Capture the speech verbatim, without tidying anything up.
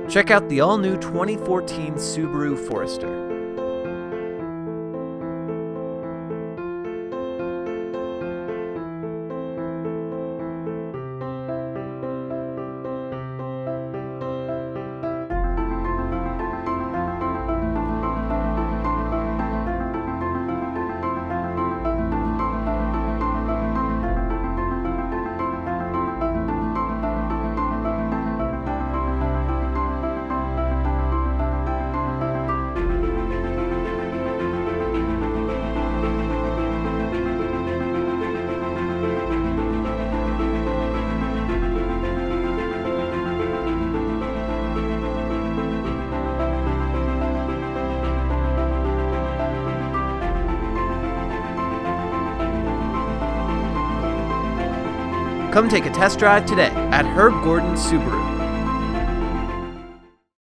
Check out the all-new twenty fourteen Subaru Forester. Come take a test drive today at Herb Gordon Subaru.